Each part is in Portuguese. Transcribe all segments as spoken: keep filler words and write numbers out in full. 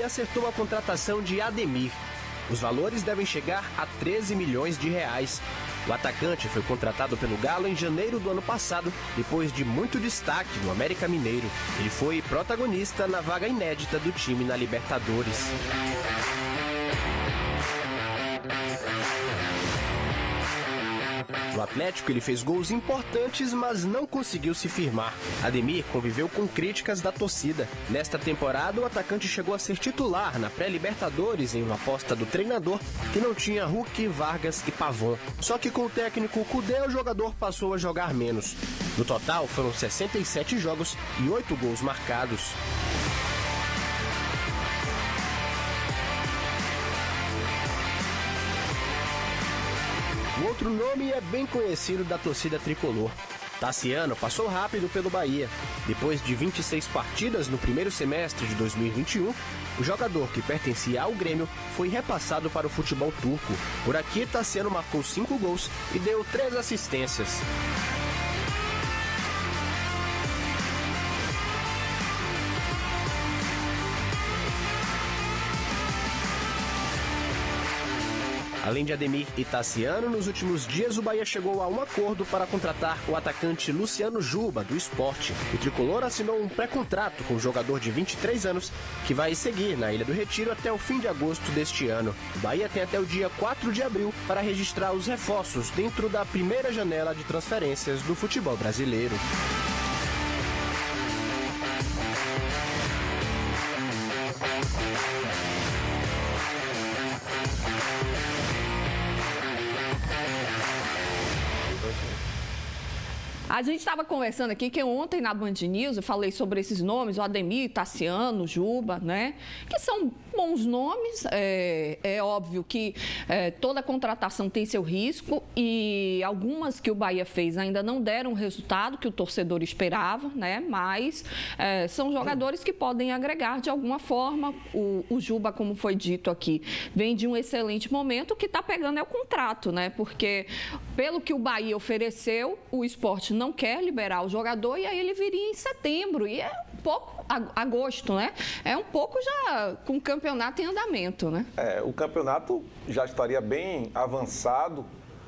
acertou a contratação de Ademir. Os valores devem chegar a treze milhões de reais. O atacante foi contratado pelo Galo em janeiro do ano passado, depois de muito destaque no América Mineiro. Ele foi protagonista na vaga inédita do time na Libertadores. No Atlético, ele fez gols importantes, mas não conseguiu se firmar. Ademir conviveu com críticas da torcida. Nesta temporada, o atacante chegou a ser titular na pré-Libertadores em uma aposta do treinador que não tinha Hulk, Vargas e Pavon. Só que com o técnico Kudê, o jogador passou a jogar menos. No total, foram sessenta e sete jogos e oito gols marcados. O outro nome é bem conhecido da torcida tricolor. Tassiano passou rápido pelo Bahia. Depois de vinte e seis partidas no primeiro semestre de dois mil e vinte e um, o jogador que pertencia ao Grêmio foi repassado para o futebol turco. Por aqui, Tassiano marcou cinco gols e deu três assistências. Além de Ademir e Tassiano, nos últimos dias o Bahia chegou a um acordo para contratar o atacante Luciano Juba, do Sport. O tricolor assinou um pré-contrato com o jogador de vinte e três anos, que vai seguir na Ilha do Retiro até o fim de agosto deste ano. O Bahia tem até o dia quatro de abril para registrar os reforços dentro da primeira janela de transferências do futebol brasileiro. A gente estava conversando aqui que ontem na Band News eu falei sobre esses nomes, o Ademir, Tassiano, Juba, né? Que são bons nomes. É, é óbvio que é, toda contratação tem seu risco e algumas que o Bahia fez ainda não deram o resultado que o torcedor esperava, né? Mas é, são jogadores que podem agregar de alguma forma. O, o Juba, como foi dito aqui, vem de um excelente momento. O que está pegando é o contrato, né? Porque pelo que o Bahia ofereceu, o Sport não quer liberar o jogador e aí ele viria em setembro e é um pouco, agosto, né? É um pouco já com o campeonato em andamento, né? É, o campeonato já estaria bem avançado,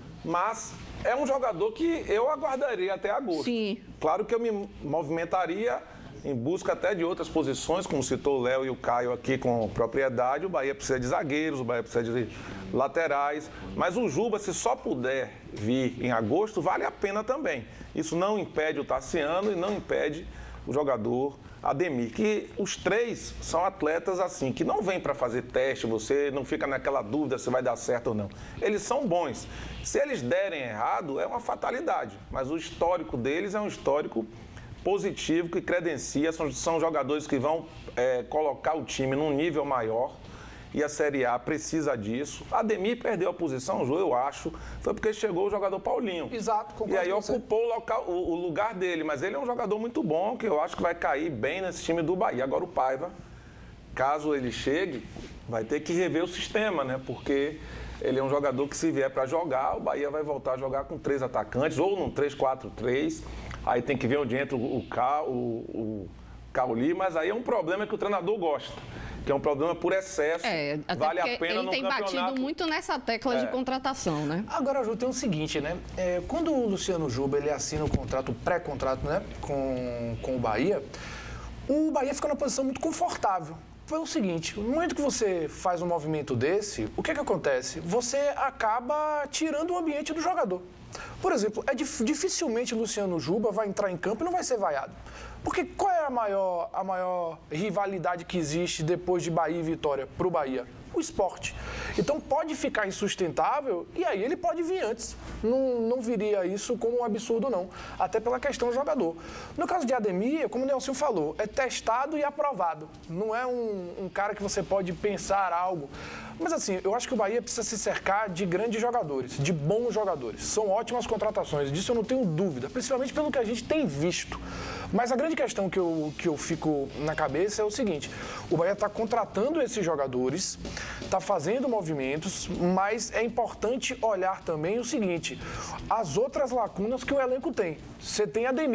mas é um jogador que eu aguardaria até agosto. Sim. Claro que eu me movimentaria em busca até de outras posições, como citou o Léo e o Caio aqui com propriedade. O Bahia precisa de zagueiros, o Bahia precisa de laterais, mas o Juba, se só puder vir em agosto, vale a pena também. Isso não impede o Tassiano e não impede o jogador Ademir, que os três são atletas assim, que não vêm para fazer teste, você não fica naquela dúvida se vai dar certo ou não. Eles são bons. Se eles derem errado, é uma fatalidade, mas o histórico deles é um histórico positivo que credencia, são, são jogadores que vão é, colocar o time num nível maior e a Série A precisa disso. Ademir perdeu a posição, Ju, eu acho, foi porque chegou o jogador Paulinho. Exato, concordo. E aí ocupou o, local, o, o lugar dele, mas ele é um jogador muito bom, que eu acho que vai cair bem nesse time do Bahia. Agora o Paiva, caso ele chegue, vai ter que rever o sistema, né? Porque ele é um jogador que, se vier para jogar, o Bahia vai voltar a jogar com três atacantes, ou num três quatro três. Aí tem que ver onde entra o, Ca, o, o Cauli, mas aí é um problema que o treinador gosta, que é um problema por excesso, é, até vale a pena no campeonato. Ele tem batido muito nessa tecla é. de contratação, né? Agora, Ju, tem o seguinte, né? É, quando o Luciano Juba ele assina o contrato, o pré-contrato, né, com, com o Bahia, o Bahia fica numa posição muito confortável. Pelo seguinte, no momento que você faz um movimento desse, o que que acontece? Você acaba tirando o ambiente do jogador. Por exemplo, é dif- dificilmente o Luciano Juba vai entrar em campo e não vai ser vaiado. Porque qual é a maior, a maior rivalidade que existe depois de Bahia e Vitória para o Bahia? O Sport. Então pode ficar insustentável e aí ele pode vir antes. Não, não viria isso como um absurdo, não. Até pela questão do jogador. No caso de Ademir, como o Nelson falou, é testado e aprovado. Não é um, um cara que você pode pensar algo. Mas assim, eu acho que o Bahia precisa se cercar de grandes jogadores, de bons jogadores. São ótimas contratações, disso eu não tenho dúvida, principalmente pelo que a gente tem visto. Mas a grande questão que eu, que eu fico na cabeça é o seguinte: o Bahia está contratando esses jogadores, está fazendo movimentos, mas é importante olhar também o seguinte: as outras lacunas que o elenco tem. Você tem Ademir,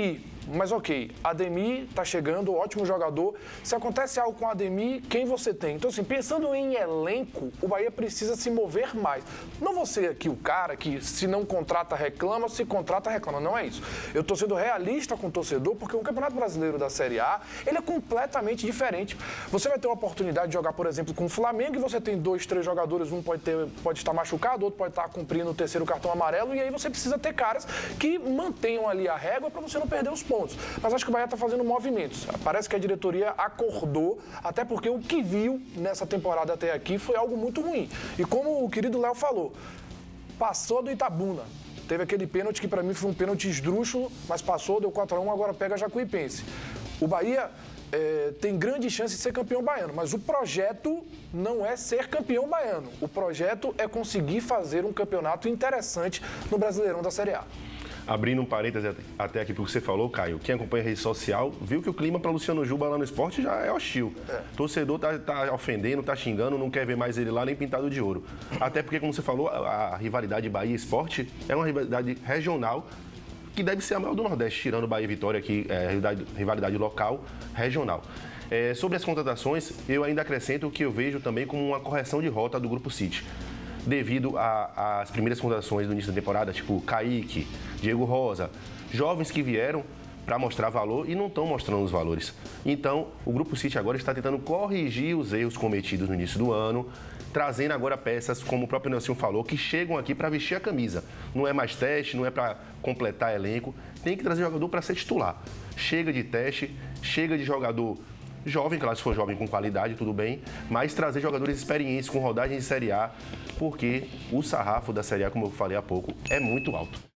Mas ok, Ademir tá chegando, ótimo jogador. Se acontece algo com Ademir, quem você tem? Então, assim, pensando em elenco, o Bahia precisa se mover mais. Não vou ser aqui o cara que, se não contrata, reclama, se contrata, reclama. Não é isso. Eu tô sendo realista com o torcedor, porque o Campeonato Brasileiro da Série A, ele é completamente diferente. Você vai ter uma oportunidade de jogar, por exemplo, com o Flamengo, e você tem dois, três jogadores, um pode, ter, pode estar machucado, outro pode estar cumprindo o terceiro cartão amarelo, e aí você precisa ter caras que mantenham ali a régua para você não perder os pontos. Mas acho que o Bahia está fazendo movimentos. Parece que a diretoria acordou, até porque o que viu nessa temporada até aqui foi algo muito ruim. E como o querido Léo falou, passou do Itabuna. Teve aquele pênalti que para mim foi um pênalti esdrúxulo, mas passou, deu quatro a um, agora pega Jacuipense. O Bahia é, tem grande chance de ser campeão baiano, mas o projeto não é ser campeão baiano. O projeto é conseguir fazer um campeonato interessante no Brasileirão da Série A. Abrindo um parêntese até aqui para o que você falou, Caio, quem acompanha a rede social viu que o clima para Luciano Juba lá no esporte já é hostil. É. Torcedor tá, tá ofendendo, tá xingando, não quer ver mais ele lá nem pintado de ouro. Até porque, como você falou, a, a rivalidade Bahia Esporte é uma rivalidade regional que deve ser a maior do Nordeste, tirando Bahia e Vitória, que é rivalidade, rivalidade local, regional. É, sobre as contratações, eu ainda acrescento o que eu vejo também como uma correção de rota do Grupo City. Devido às primeiras contratações do início da temporada, tipo Kaique, Diego Rosa, jovens que vieram para mostrar valor e não estão mostrando os valores. Então, o Grupo City agora está tentando corrigir os erros cometidos no início do ano, trazendo agora peças, como o próprio Nelson falou, que chegam aqui para vestir a camisa. Não é mais teste, não é para completar elenco, tem que trazer jogador para ser titular. Chega de teste, chega de jogador jovem, claro, se for jovem com qualidade, tudo bem, mas trazer jogadores experientes com rodagem de Série A, porque o sarrafo da Série A, como eu falei há pouco, é muito alto.